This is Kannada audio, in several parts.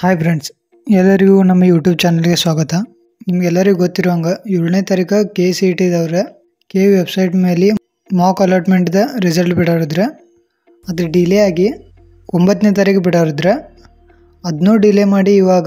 ಹಾಯ್ ಫ್ರೆಂಡ್ಸ್, ಎಲ್ಲರಿಗೂ ನಮ್ಮ ಯೂಟ್ಯೂಬ್ ಚಾನಲ್ಗೆ ಸ್ವಾಗತ. ನಿಮಗೆಲ್ಲರಿಗೂ ಗೊತ್ತಿರೋಂಗೆ 7ನೇ ತಾರೀಕು KCETದವ್ರೆ ವೆಬ್ಸೈಟ್ ಮೇಲೆ ಮಾಕ್ ಅಲಾಟ್ಮೆಂಟ್ದ ರಿಸಲ್ಟ್ ಬಿಡೋರಿದ್ರೆ ಅದು ಡಿಲೇ ಆಗಿ 9ನೇ ತಾರೀಕು ಬಿಡೋರಿದ್ರೆ ಅದನ್ನೂ ಡಿಲೇ ಮಾಡಿ ಇವಾಗ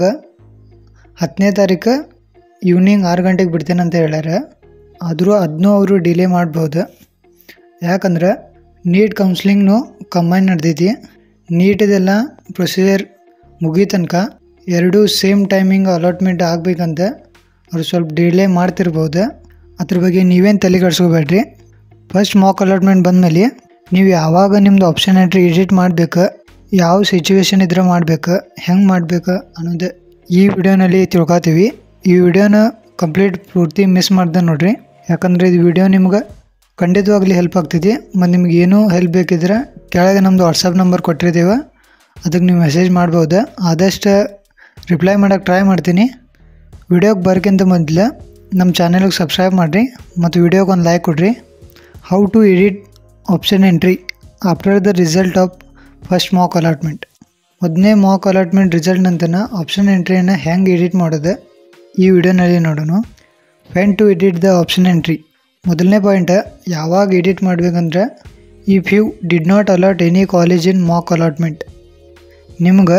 10ನೇ ತಾರೀಕು ಈವ್ನಿಂಗ್ 6 ಗಂಟೆಗೆ ಬಿಡ್ತೇನೆ ಅಂತ ಹೇಳ್ಯಾರ. ಆದರೂ ಅದನ್ನೂ ಅವರು ಡಿಲೇ ಮಾಡ್ಬೋದು. ಯಾಕಂದ್ರೆ ನೀಟ್ ಕೌನ್ಸ್ಲಿಂಗ್ನು ಕಂಬೈನ್ ನಡೆದೈತಿ. ನೀಟಿದೆಲ್ಲ ಪ್ರೊಸೀಜರ್ ಮುಗಿ ತನಕ ಎರಡೂ ಸೇಮ್ ಟೈಮಿಂಗ್ ಅಲಾಟ್ಮೆಂಟ್ ಆಗಬೇಕಂತ ಅವ್ರು ಸ್ವಲ್ಪ ಡಿಲೇ ಮಾಡ್ತಿರ್ಬೋದು. ಅದ್ರ ಬಗ್ಗೆ ನೀವೇನು ತಲೆಗೆಡ್ಸ್ಕೋಬೇಡ್ರಿ. ಫಸ್ಟ್ ಮಾಕ್ ಅಲಾಟ್ಮೆಂಟ್ ಬಂದಮೇಲೆ ನೀವು ಯಾವಾಗ ನಿಮ್ಮದು ಆಪ್ಷನ್ ಎಂಟ್ರಿ ಎಡಿಟ್ ಮಾಡಬೇಕು, ಯಾವ ಸಿಚುವೇಶನ್ ಇದ್ರೆ ಮಾಡಬೇಕು, ಹೆಂಗೆ ಮಾಡಬೇಕು ಅನ್ನೋದು ಈ ವಿಡಿಯೋನಲ್ಲಿ ತಿಳ್ಕೊತೀವಿ. ಈ ವಿಡಿಯೋನ ಕಂಪ್ಲೀಟ್ ಪೂರ್ತಿ ಮಿಸ್ ಮಾಡ್ದೆ ನೋಡ್ರಿ. ಯಾಕಂದರೆ ಇದು ವಿಡಿಯೋ ನಿಮ್ಗೆ ಖಂಡಿತವಾಗ್ಲಿ ಹೆಲ್ಪ್ ಆಗ್ತೈತಿ. ಮತ್ತು ನಿಮ್ಗೆ ಏನೂ ಹೆಲ್ಪ್ ಬೇಕಿದ್ರೆ ಕೆಳಗೆ ನಮ್ಮದು ವಾಟ್ಸಪ್ ನಂಬರ್ ಕೊಟ್ಟಿರ್ತೀವಿ, ಅದಕ್ಕೆ ನೀವು ಮೆಸೇಜ್ ಮಾಡ್ಬೋದು. ಆದಷ್ಟು ರಿಪ್ಲೈ ಮಾಡೋಕ್ಕೆ ಟ್ರೈ ಮಾಡ್ತೀನಿ. ವಿಡಿಯೋಗೆ ಬರೋಕ್ಕಿಂತ ಮೊದಲು ನಮ್ಮ ಚಾನಲ್ಗೆ ಸಬ್ಸ್ಕ್ರೈಬ್ ಮಾಡಿರಿ ಮತ್ತು ವಿಡಿಯೋಗೆ ಒಂದು ಲೈಕ್ ಕೊಡಿರಿ. How to edit option entry after the result of first mock allotment. ಮೊದಲನೇ ಮಾಕ್ ಅಲಾಟ್ಮೆಂಟ್ ರಿಸಲ್ಟ್ ನಂತರ ಆಪ್ಷನ್ ಎಂಟ್ರಿಯನ್ನು ಹೆಂಗೆ ಎಡಿಟ್ ಮಾಡೋದು ಈ ವಿಡಿಯೋನಲ್ಲಿ ನೋಡೋಣ. When to edit the option entry. ಮೊದಲನೇ ಪಾಯಿಂಟ್ ಯಾವಾಗ ಎಡಿಟ್ ಮಾಡಬೇಕಂದ್ರೆ, if you did not allot any college in mock allotment. ನಿಮ್ಗೆ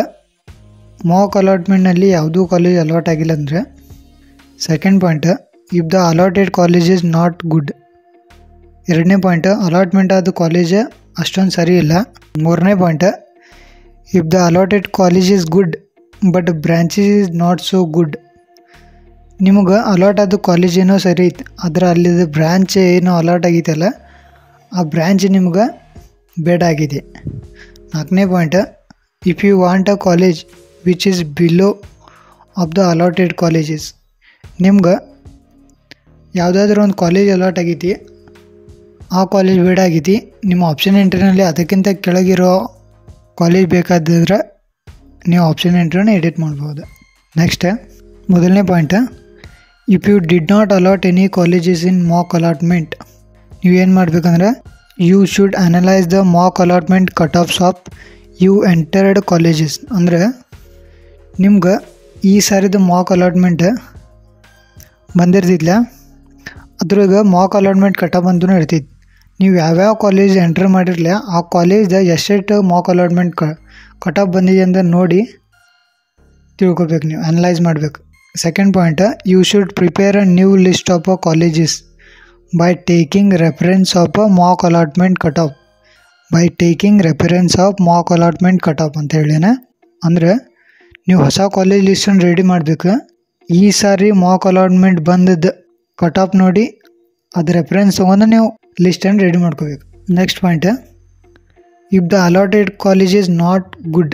ಮಾಕ್ ಅಲಾಟ್ಮೆಂಟ್ನಲ್ಲಿ ಯಾವುದೂ ಕಾಲೇಜ್ ಅಲಾಟ್ ಆಗಿಲ್ಲ ಅಂದರೆ. Second point, if the allotted college is not good. ಎರಡನೇ ಪಾಯಿಂಟ್, ಅಲಾಟ್ಮೆಂಟ್ ಆದ ಕಾಲೇಜ್ ಅಷ್ಟೊಂದು ಸರಿ ಇಲ್ಲ. ಮೂರನೇ point, if the allotted college is good but branches is not so good. ನಿಮಗೆ ಅಲಾಟ್ ಆದ ಕಾಲೇಜ್ ಏನೋ ಸರಿ ಐತೆ, ಆದರೆ ಅಲ್ಲಿದ್ದ ಬ್ರ್ಯಾಂಚ್ ಏನೋ ಅಲಾಟ್ ಆಗೈತಲ್ಲ, ಆ ಬ್ರ್ಯಾಂಚ್ ನಿಮ್ಗೆ ಬೇಡ ಆಗಿದೆ. ನಾಲ್ಕನೇ point, if you want a college which is below of the allotted colleges. ನಿಮ್ಗೆ ಯಾವುದಾದ್ರೂ ಒಂದು ಕಾಲೇಜ್ ಅಲಾಟ್ ಆಗೈತಿ, ಆ ಕಾಲೇಜ್ ಬೇಡ ಆಗೈತಿ, ನಿಮ್ಮ ಆಪ್ಷನ್ ಎಂಟ್ರಿನಲ್ಲಿ ಅದಕ್ಕಿಂತ ಕೆಳಗಿರೋ ಕಾಲೇಜ್ ಬೇಕಾದ್ರೆ ನೀವು ಆಪ್ಷನ್ ಎಂಟ್ರಿನ ಎಡಿಟ್ ಮಾಡ್ಬೋದು. ನೆಕ್ಸ್ಟ್ ಮೊದಲನೇ point, if you did not allot any colleges in mock allotment. ನೀವೇನು ಮಾಡಬೇಕಂದ್ರೆ, you should analyse the mock allotment cut offs of you entered colleges. ಅಂದರೆ ನಿಮ್ಗೆ ಈ ಸಾರಿದ ಮಾಕ್ ಅಲಾಟ್ಮೆಂಟ್ ಬಂದಿರ್ತಿದ್ಲ, ಅದ್ರಾಗ ಮಾಕ್ ಅಲಾಟ್ಮೆಂಟ್ ಕಟ್ ಆಫ್ ಅಂತೂ ಇರ್ತೈತಿ. ನೀವು ಯಾವ್ಯಾವ ಕಾಲೇಜ್ ಎಂಟರ್ ಮಾಡಿರಲಿಲ್ಲ ಆ ಕಾಲೇಜ್ದ ಎಷ್ಟೆಷ್ಟು ಮಾಕ್ ಅಲಾಟ್ಮೆಂಟ್ ಕಟ್ ಆಫ್ ಬಂದಿದೆ ಅಂತ ನೋಡಿ ತಿಳ್ಕೊಬೇಕು, ನೀವು ಅನಲೈಸ್ ಮಾಡಬೇಕು. Second point, you should prepare a new list of a colleges by taking reference of a mock allotment cut off. By taking reference of mock allotment cut off ಅಂತ ಹೇಳಿನ. ಅಂದರೆ ನೀವು ಹೊಸ ಕಾಲೇಜ್ ಲಿಸ್ಟನ್ನು ರೆಡಿ ಮಾಡಬೇಕು. ಈ ಸಾರಿ ಮಾಕ್ ಅಲಾಟ್ಮೆಂಟ್ ಬಂದದ್ದು ಕಟ್ ಆಫ್ ನೋಡಿ ಅದು ರೆಫರೆನ್ಸ್ ತೊಗೊಂಡು ನೀವು ಲಿಸ್ಟನ್ನು ರೆಡಿ ಮಾಡ್ಕೋಬೇಕು. Next point, if the allotted college is not good.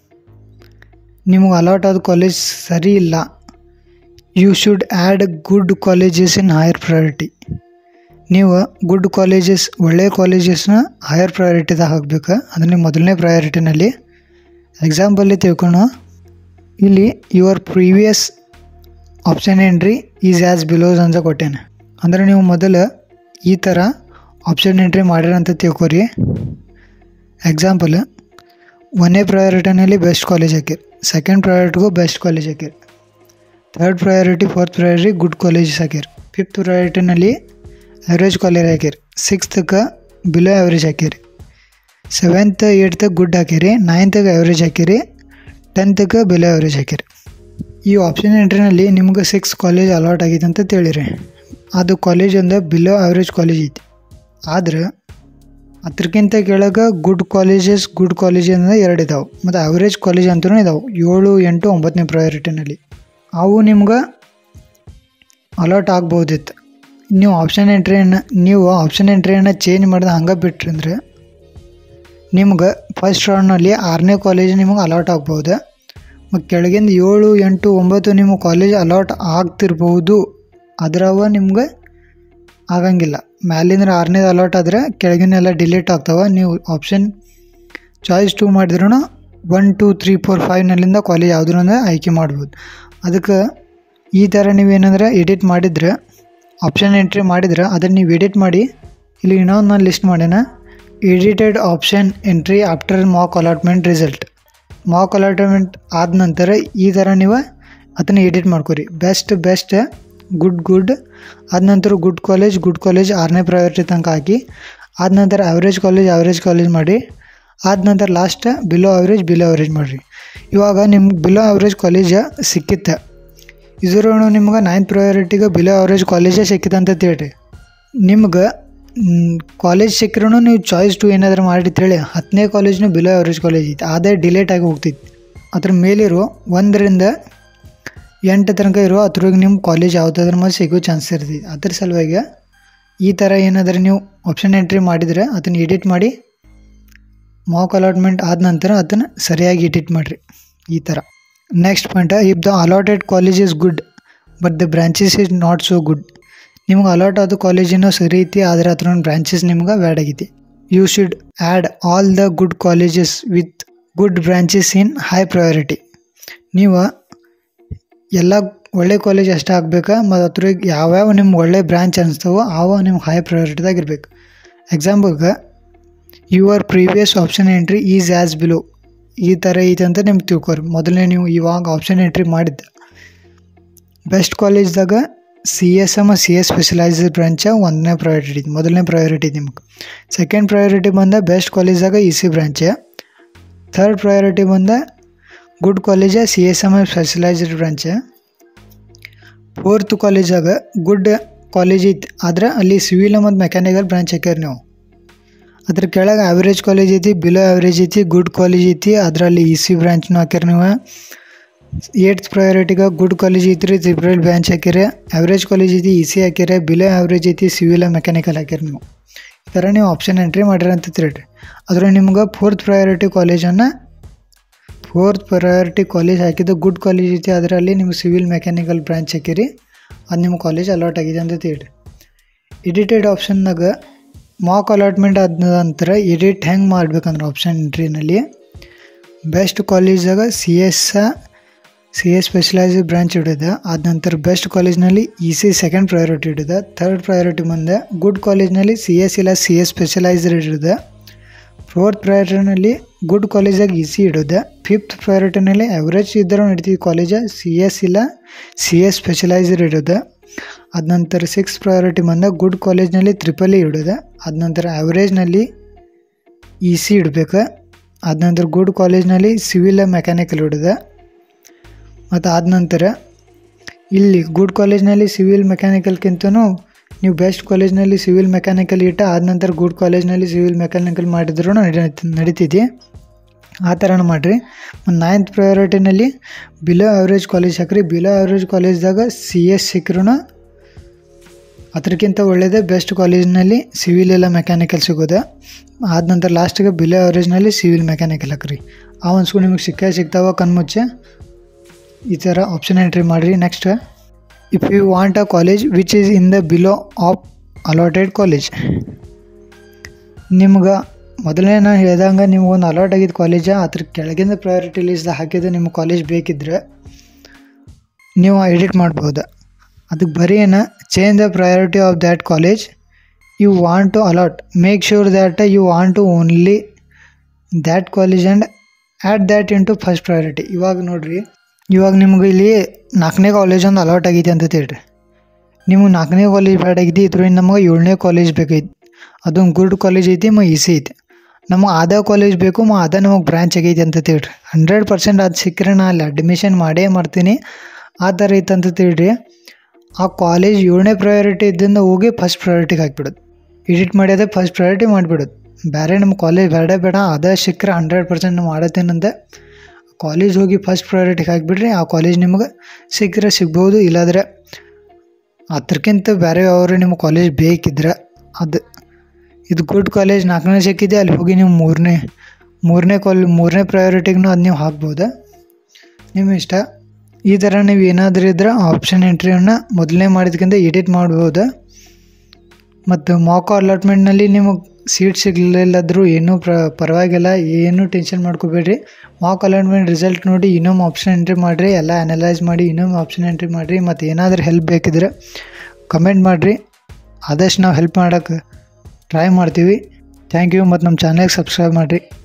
ನಿಮಗೆ ಅಲಾಟ್ ಆದ ಕಾಲೇಜ್ ಸರಿ ಇಲ್ಲ, you should add good colleges in higher priority. ನೀವು ಗುಡ್ ಕಾಲೇಜಸ್, ಒಳ್ಳೆಯ ಕಾಲೇಜಸ್ನ ಹೈಯರ್ ಪ್ರಯಾರಿಟಿದಾಗ ಹಾಕಬೇಕು. ಅದನ್ನು ಮೊದಲನೇ ಪ್ರಯಾರಿಟಿನಲ್ಲಿ ಎಕ್ಸಾಂಪಲ್ಲಿ ತಿಳ್ಕೊಂಡು, ಇಲ್ಲಿ your previous option entry is as below ಅಂತ ಕೊಟ್ಟೇನೆ. ಅಂದರೆ ನೀವು ಮೊದಲು ಈ ಥರ ಆಪ್ಷನ್ ಎಂಟ್ರಿ ಮಾಡಿರಂತ ತಿಳ್ಕೊರಿ. ಎಕ್ಸಾಂಪಲ್, 1ನೇ ಪ್ರಯಾರಿಟಿನಲ್ಲಿ ಬೆಸ್ಟ್ ಕಾಲೇಜ್ ಹಾಕಿರಿ, ಸೆಕೆಂಡ್ ಪ್ರಯಾರಿಟಿಗೂ ಬೆಸ್ಟ್ ಕಾಲೇಜ್ ಹಾಕಿರಿ, third priority, fourth priority good colleges ಹಾಕಿರಿ, ಫಿಫ್ತ್ ಪ್ರಯಾರಿಟಿನಲ್ಲಿ ಆವ್ರೇಜ್ ಕಾಲೇಜ್ ಹಾಕಿರಿ, ಸಿಕ್ಸ್ತಕ್ಕೆ ಬಿಲೋ ಆವ್ರೇಜ್ ಹಾಕಿರಿ, 7th 8th ಗುಡ್ ಹಾಕಿರಿ, 9th ಆವ್ರೇಜ್ ಹಾಕಿರಿ, 10th ಬಿಲೋ ಆವ್ರೇಜ್ ಹಾಕಿರಿ. ಈ ಆಪ್ಷನ್ ಎಂಟ್ರಿನಲ್ಲಿ ನಿಮ್ಗೆ 6 ಕಾಲೇಜ್ ಅಲಾಟ್ ಆಗೈತೆ ಅಂತ ತಿಳಿರಿ. ಅದು ಕಾಲೇಜ್ ಒಂದು ಬಿಲೋ ಆವ್ರೇಜ್ ಕಾಲೇಜ್ ಐತಿ. ಆದ್ರೆ ಅದಕ್ಕಿಂತ ಕೆಳಗೆ ಗುಡ್ ಕಾಲೇಜ್ ಅಂದರೆ 2 ಇದಾವೆ, ಮತ್ತು ಆವ್ರೇಜ್ ಕಾಲೇಜ್ ಅಂತಲೂ ಇದಾವೆ 7, 8, 9ನೇ ಪ್ರಯಾರಿಟಿನಲ್ಲಿ. ಅವು ನಿಮ್ಗೆ ಅಲಾಟ್ ಆಗ್ಬೋದಿತ್ತು. ನೀವು ಆಪ್ಷನ್ ಎಂಟ್ರಿಯನ್ನು ಚೇಂಜ್ ಮಾಡಿದ ಹಂಗೆ ಬಿಟ್ರಿ ಅಂದರೆ ನಿಮ್ಗೆ ಫಸ್ಟ್ ರೌಂಡ್ನಲ್ಲಿ 6ನೇ ಕಾಲೇಜ್ ನಿಮಗೆ ಅಲಾಟ್ ಆಗ್ಬೋದು. ಮತ್ತು ಕೆಳಗಿಂದ 7, 8, 9 ನಿಮ್ಮ ಕಾಲೇಜ್ ಅಲಾಟ್ ಆಗ್ತಿರ್ಬೋದು, ಅದರವ ನಿಮ್ಗೆ ಆಗಂಗಿಲ್ಲ. ಮ್ಯಾಲಿಂದ್ರೆ 6ನೇದು ಅಲಾಟ್ ಆದರೆ ಕೆಳಗಿನೆಲ್ಲ ಡಿಲೀಟ್ ಆಗ್ತಾವೆ. ನೀವು ಆಪ್ಷನ್ ಚಾಯ್ಸ್ 2 ಮಾಡಿದ್ರೂ 1, 2, 3, 4, 5ನಲ್ಲಿಂದ ಕಾಲೇಜ್ ಯಾವುದೂ ಅಂದರೆ ಆಯ್ಕೆ ಮಾಡ್ಬೋದು. ಅದಕ್ಕೆ ಈ ಥರ ನೀವೇನಂದ್ರೆ ಎಡಿಟ್ ಮಾಡಿದ್ರೆ, ಆಪ್ಷನ್ ಎಂಟ್ರಿ ಮಾಡಿದ್ರೆ ಅದನ್ನು ನೀವು ಎಡಿಟ್ ಮಾಡಿ ಇಲ್ಲಿ ಇನ್ನೊಂದು ನಾನು ಲಿಸ್ಟ್ ಮಾಡ್ಯಾನ, edited option entry after mock allotment result. Mock allotment ಆದ ನಂತರ ಈ ಥರ ನೀವು ಅದನ್ನು ಎಡಿಟ್ ಮಾಡ್ಕೊರಿ. ಬೆಸ್ಟ್ ಗುಡ್ ಆದ ನಂತರ ಗುಡ್ ಕಾಲೇಜ್ 6ನೇ ಪ್ರಯಾರಿಟಿ ತನಕ ಹಾಕಿ, ಆದ ನಂತರ ಆವ್ರೇಜ್ ಕಾಲೇಜ್ ಮಾಡಿ, ಆದ ನಂತರ ಲಾಸ್ಟ್ ಬಿಲೋ ಅವರೇಜ್ ಮಾಡಿರಿ. ಇವಾಗ ನಿಮ್ಗೆ ಬಿಲೋ ಅವರೇಜ್ ಕಾಲೇಜ್ ಸಿಕ್ಕಿತ್ತು, ಇದ್ರ ನಿಮ್ಗೆ 9th ಪ್ರಯಾರಿಟಿಗೆ ಬಿಲೋ ಅವರೇಜ್ ಕಾಲೇಜೇ ಸಿಕ್ಕಿತ್ತು ಅಂತ ಹೇಳ್ರಿ. ನಿಮ್ಗೆ ಕಾಲೇಜ್ ಸಿಕ್ಕರೂ ನೀವು ಚಾಯ್ಸ್ 2 ಏನಾದರೂ ಮಾಡಿತ್ತೇಳಿ 10ನೇ ಕಾಲೇಜ್ನೂ ಬಿಲೋ ಅವರೇಜ್ ಕಾಲೇಜ್ ಐತಿ, ಅದೇ ಡಿಲೇಟ್ ಆಗಿ ಹೋಗ್ತೈತಿ. ಅದ್ರ ಮೇಲಿರೋ 1ರಿಂದ 8 ತನಕ ಇರೋ ಅದ್ರಾಗ ನಿಮ್ಮ ಕಾಲೇಜ್ ಯಾವುದಾದ್ರ ಮೇಲೆ ಸಿಗೋ ಚಾನ್ಸ್ ಇರ್ತೈತಿ. ಅದ್ರ ಸಲುವಾಗಿ ಈ ಥರ ಏನಾದರೂ ನೀವು ಆಪ್ಷನ್ ಎಂಟ್ರಿ ಮಾಡಿದರೆ ಅದನ್ನು ಎಡಿಟ್ ಮಾಡಿ ಮಾಕ್ ಅಲಾಟ್ಮೆಂಟ್ ಆದ ನಂತರ ಅದನ್ನು ಸರಿಯಾಗಿ ಎಡಿಟ್ ಮಾಡಿರಿ ಈ ಥರ. Next point, if the allotted college is good but the branches is not so good. ನಿಮ್ಗೆ ಅಲಾಟ್ ಆದ ಕಾಲೇಜಿನೂ ಸರಿ ಐತಿ, ಆದರೆ ಅದ್ರ ಬ್ರಾಂಚಸ್ ನಿಮ್ಗೆ ಬ್ಯಾಡ್ ಆಗೈತಿ. You should add all the good colleges with good branches in high priority. ನೀವು ಎಲ್ಲ ಒಳ್ಳೆ ಕಾಲೇಜ್ ಅಷ್ಟೇ ಆಗಬೇಕಾ, ಮತ್ತು ಅದ್ರಾಗ ಯಾವ್ಯಾವ ನಿಮ್ಗೆ ಒಳ್ಳೆ ಬ್ರಾಂಚ್ ಅನಿಸ್ತವೋ ಅವ ನಿಮ್ಗೆ ಹೈ ಪ್ರಯಾರಿಟಿದಾಗ ಇರಬೇಕು. ಎಕ್ಸಾಂಪಲ್ಗೆ your previous option entry is as below, ಈ ಥರ ಐತೆ ಅಂತ ನಿಮ್ಗೆ ತಿಳ್ಕೊರಿ. ಮೊದಲನೇ ನೀವು ಇವಾಗ ಆಪ್ಷನ್ ಎಂಟ್ರಿ ಮಾಡಿದ್ದೆ ಬೆಸ್ಟ್ ಕಾಲೇಜ್ದಾಗ CSM ಸ್ಪೆಷಲೈಸ್ಡ್ ಬ್ರಾಂಚ ಮೊದಲನೇ ಪ್ರಯಾರಿಟಿ ನಿಮ್ಗೆ. ಸೆಕೆಂಡ್ ಪ್ರಯಾರಿಟಿ ಬಂದ ಬೆಸ್ಟ್ ಕಾಲೇಜ್ದಾಗ EC ಬ್ರಾಂಚ. ಥರ್ಡ್ ಪ್ರಯಾರಿಟಿ ಬಂದ good college CSM specialized branch. Fourth ಕಾಲೇಜಾಗ ಗುಡ್ ಕಾಲೇಜ್ ಐತಿ, ಆದ್ರೆ ಅಲ್ಲಿ ಸಿವಿಲ್ ಮತ್ತು ಮೆಕ್ಯಾನಿಕಲ್ ಬ್ರಾಂಚ್ ಹಾಕ್ಯಾರ ನೀವು. ಅದ್ರ ಕೆಳಗೆ ಆವ್ರೇಜ್ ಕಾಲೇಜ್ ಐತಿ, ಬಿಲೋ ಆವ್ರೇಜ್ ಐತಿ, ಗುಡ್ ಕಾಲೇಜ್ ಐತಿ, ಅದರಲ್ಲಿ EC ಬ್ರಾಂಚ್ನೂ ಹಾಕ್ಯಾರ ನೀವು. 8th ಪ್ರಯಾರಿಟಿಗೆ ಗುಡ್ ಕಾಲೇಜ್ ಐತ್ರಿ, ಲಿಬ್ರಲ್ ಬ್ರಾಂಚ್ ಹಾಕ್ಯಾರ. ಆವ್ರೇಜ್ ಕಾಲೇಜ್ ಐತಿ, EC ಹಾಕ್ಯಾರ. ಬಿಲೋ ಆವ್ರೇಜ್ ಐತಿ, ಸಿವಿಲ್ ಮೆಕ್ಯಾನಿಕಲ್ ಹಾಕ್ಯಾರ ನೀವು. ಈ ಥರ ನೀವು ಆಪ್ಷನ್ ಎಂಟ್ರಿ ಮಾಡಿರಿ ಅಂತ ತಿಳ್ರಿ. ಅದ್ರ ನಿಮ್ಗೆ ಫೋರ್ತ್ ಪ್ರಯಾರಿಟಿ ಕಾಲೇಜ್ ಹಾಕಿದ್ದು ಗುಡ್ ಕಾಲೇಜ್ ಐತಿ, ಅದರಲ್ಲಿ ನಿಮ್ಗೆ ಸಿವಿಲ್ ಮೆಕ್ಯಾನಿಕಲ್ ಬ್ರಾಂಚ್ ಹಾಕಿರಿ, ಅದು ನಿಮ್ಮ ಕಾಲೇಜ್ ಅಲಾಟ್ ಆಗಿದೆ ಅಂತ ತಿಳ್ರಿ. ಎಡಿಟೆಡ್ ಆಪ್ಷನ್ನಾಗ ಮಾಕ್ ಅಲಾಟ್ಮೆಂಟ್ ಆದ ನಂತರ ಎಡಿಟ್ ಹೆಂಗೆ ಮಾಡ್ಬೇಕಂದ್ರೆ ಆಪ್ಷನ್ ಎಂಟ್ರಿನಲ್ಲಿ ಬೆಸ್ಟ್ ಕಾಲೇಜಾಗ CS ಸ್ಪೆಷಲೈಸ್ಡ್ ಬ್ರಾಂಚ್ ಇಡೋದು. ಆದ ನಂತರ ಬೆಸ್ಟ್ ಕಾಲೇಜ್ನಲ್ಲಿ EC ಸೆಕೆಂಡ್ ಪ್ರಯಾರಿಟಿ ಇಡೋದು. ಥರ್ಡ್ ಪ್ರಯಾರಿಟಿ ಮುಂದೆ ಗುಡ್ ಕಾಲೇಜ್ನಲ್ಲಿ CS ಇಲ್ಲ CS ಸ್ಪೆಷಲೈಸ್ಡ್ ಇಡೋದು. ಫೋರ್ತ್ ಪ್ರಯಾರಿಟಿನಲ್ಲಿ ಗುಡ್ ಕಾಲೇಜಾಗ EC ಇಡೋದು. ಫಿಫ್ತ್ ಪ್ರಯಾರಿಟಿನಲ್ಲಿ ಆವ್ರೇಜ್ ಇದ್ದರೂ ನಡೀತಿದ್ದು ಕಾಲೇಜ CS ಇಲ್ಲ CS ಸ್ಪೆಷಲೈಸ್ಡ್ ಇಡೋದು. ಆದ ನಂತರ 6th ಪ್ರಯಾರಿಟಿ ಬಂದ ಗುಡ್ ಕಾಲೇಜ್ನಲ್ಲಿ EEE ಇಡೋದು. ಆದ ನಂತರ ಆವ್ರೇಜ್ನಲ್ಲಿ EC ಇಡಬೇಕು. ಆದ ನಂತರ ಗುಡ್ ಕಾಲೇಜ್ನಲ್ಲಿ ಸಿವಿಲ್ ಮೆಕ್ಯಾನಿಕಲ್ ಇಡೋದು. ಮತ್ತು ಆದ ನಂತರ ಇಲ್ಲಿ ಗುಡ್ ಕಾಲೇಜ್ನಲ್ಲಿ ಸಿವಿಲ್ ಮೆಕ್ಯಾನಿಕಲ್ಗಿಂತನೂ ನೀವು ಬೆಸ್ಟ್ ಕಾಲೇಜ್ನಲ್ಲಿ ಸಿವಿಲ್ ಮೆಕ್ಯಾನಿಕಲ್ ಆದ ನಂತರ ಗುಡ್ ಕಾಲೇಜ್ನಲ್ಲಿ ಸಿವಿಲ್ ಮೆಕ್ಯಾನಿಕಲ್ ಮಾಡಿದ್ರೂ ನಡೀತಿದೆ. ಆ ಥರನೂ ಮಾಡಿರಿ. ಮತ್ತು 9th ಪ್ರಯಾರಿಟಿನಲ್ಲಿ ಬಿಲೋ ಆವ್ರೇಜ್ ಕಾಲೇಜ್ ಹಾಕ್ರಿ. ಬಿಲೋ ಆವ್ರೇಜ್ ಕಾಲೇಜ್ದಾಗ CS ಸಿಕ್ಕರೂ ಅದಕ್ಕಿಂತ ಒಳ್ಳೆಯದೇ ಬೆಸ್ಟ್ ಕಾಲೇಜ್ನಲ್ಲಿ ಸಿವಿಲ್ ಇಲ್ಲ ಮೆಕ್ಯಾನಿಕಲ್ ಸಿಗೋದು. ಆದ ನಂತರ ಲಾಸ್ಟಿಗೆ ಬಿಲೋ ಆವ್ರೇಜ್ನಲ್ಲಿ ಸಿವಿಲ್ ಮೆಕ್ಯಾನಿಕಲ್ ಹಾಕ್ರಿ. ಆ ಒಂದು ನಿಮಗೆ ಸಿಗ್ತಾವ ಕಣ್ಮುಚ್ಚೆ. ಈ ಥರ ಆಪ್ಷನ್ ಎಂಟ್ರಿ ಮಾಡಿರಿ. Next, if you want a college which is in the below of allotted college. ನಿಮ್ಗೆ ಮೊದಲನೇ ನಾನು ಹೇಳ್ದಂಗೆ ನೀವು ಒಂದು ಅಲಾಟ್ ಆಗಿದ್ದ ಕಾಲೇಜ ಅದ್ರ ಕೆಳಗಿಂದ ಪ್ರಯಾರಿಟಿ ಲಿಸ್ಟ್ ಹಾಕಿದ್ದು ನಿಮ್ಮ ಕಾಲೇಜ್ ಬೇಕಿದ್ರೆ ನೀವು ಎಡಿಟ್ ಮಾಡ್ಬೋದು. ಅದಕ್ಕೆ ಬರೀ change the priority of that college you want to allot. Make sure that you want to only that college and add that into first priority. ಇವಾಗ ನೋಡಿರಿ, ಇವಾಗ ನಿಮ್ಗೆ ಇಲ್ಲಿ 4ನೇ ಕಾಲೇಜ್ ಒಂದು ಅಲಾಟ್ ಆಗಿದೆ ಅಂತ ಹೇಳ್ರಿ. ನಿಮ್ಗೆ 4ನೇ ಕಾಲೇಜ್ ಬ್ಯಾಡ್ ಆಗಿದೆ, ಇದ್ರಿಂದ ನಮಗೆ 7ನೇ ಕಾಲೇಜ್ ಬೇಕೈತಿ. ಅದೊಂದು ಗುಡ್ ಕಾಲೇಜ್ ಐತಿ, EC ಐತಿ. ನಮಗೆ ಆದ ಕಾಲೇಜ್ ಬೇಕು, ಅದ ನಮಗೆ ಬ್ರಾಂಚ್ ಆಗೈತಿ ಅಂತ ಹೇಳ್ರಿ. 100% ಅದು ಸಿಕ್ಕರೆ ನಾನು ಅಲ್ಲಿ ಅಡ್ಮಿಷನ್ ಮಾಡೇ ಮಾಡ್ತೀನಿ, ಆ ಥರ ಐತೆ ಅಂತ ಹೇಳ್ರಿ. ಆ ಕಾಲೇಜ್ 7ನೇ ಪ್ರಯಾರಿಟಿ ಇದ್ದಿಂದ ಹೋಗಿ ಫಸ್ಟ್ ಪ್ರಯಾರಿಟಿಗೆ ಹಾಕಿಬಿಡೋದು. ಎಡಿಟ್ ಮಾಡ್ಯದೆ ಫಸ್ಟ್ ಪ್ರಯಾರಿಟಿ ಮಾಡಿಬಿಡೋದು. ಬೇರೆ ನಮ್ಮ ಕಾಲೇಜ್ ಬೇಡ ಅದ ಸಿಕ್ಕರೆ 100% ನಾವು ಮಾಡತ್ತೇನಂದೆ ಕಾಲೇಜ್ ಹೋಗಿ ಫಸ್ಟ್ ಪ್ರಯಾರಿಟಿಗೆ ಹಾಕಿಬಿಡ್ರಿ. ಆ ಕಾಲೇಜ್ ನಿಮಗೆ ಸಿಕ್ಕರೆ ಸಿಗ್ಬೋದು, ಇಲ್ಲಾಂದರೆ ಅದಕ್ಕಿಂತ ಬೇರೆ ಅವರು ನಿಮ್ಮ ಕಾಲೇಜ್ ಬೇಕಿದ್ರೆ ಇದು ಗುಡ್ ಕಾಲೇಜ್ 4ನೇ ಸಿಕ್ಕಿದೆ, ಅಲ್ಲಿ ಹೋಗಿ ನೀವು ಮೂರನೇ ಪ್ರಯಾರಿಟಿಗೂ ಅದು ನೀವು ಹಾಕ್ಬೋದು, ನಿಮ್ಮ ಇಷ್ಟ. ಈ ಥರ ನೀವು ಏನಾದರೂ ಇದ್ರೆ ಆಪ್ಷನ್ ಎಂಟ್ರಿಯನ್ನು ಮೊದಲನೇ ಮಾಡಿದ್ಕಿಂತ ಎಡಿಟ್ ಮಾಡ್ಬೋದು. ಮತ್ತು ಮಾಕ್ ಅಲಾಟ್ಮೆಂಟ್ನಲ್ಲಿ ನಿಮಗೆ ಸೀಟ್ ಸಿಗಲಿಲ್ಲದ್ರೂ ಏನೂ ಪರವಾಗಿಲ್ಲ, ಏನೂ ಟೆನ್ಷನ್ ಮಾಡ್ಕೋಬೇಡ್ರಿ. ಮಾಕ್ ಅಲಾಟ್ಮೆಂಟ್ ರಿಸಲ್ಟ್ ನೋಡಿ ಇನ್ನೊಮ್ಮೆ ಆಪ್ಷನ್ ಎಂಟ್ರಿ ಮಾಡಿರಿ, ಎಲ್ಲ ಅನಲೈಸ್ ಮಾಡಿ ಇನ್ನೊಮ್ಮೆ ಆಪ್ಷನ್ ಎಂಟ್ರಿ ಮಾಡಿರಿ. ಮತ್ತು ಏನಾದರೂ ಹೆಲ್ಪ್ ಬೇಕಿದ್ರೆ ಕಮೆಂಟ್ ಮಾಡಿರಿ, ಆದಷ್ಟು ನಾವು ಹೆಲ್ಪ್ ಮಾಡೋಕ್ಕೆ ಟ್ರೈ ಮಾಡ್ತೀವಿ. Thank you. ಮತ್ತು ನಮ್ಮ ಚಾನಲ್ಗೆ ಸಬ್ಸ್ಕ್ರೈಬ್ ಮಾಡಿರಿ.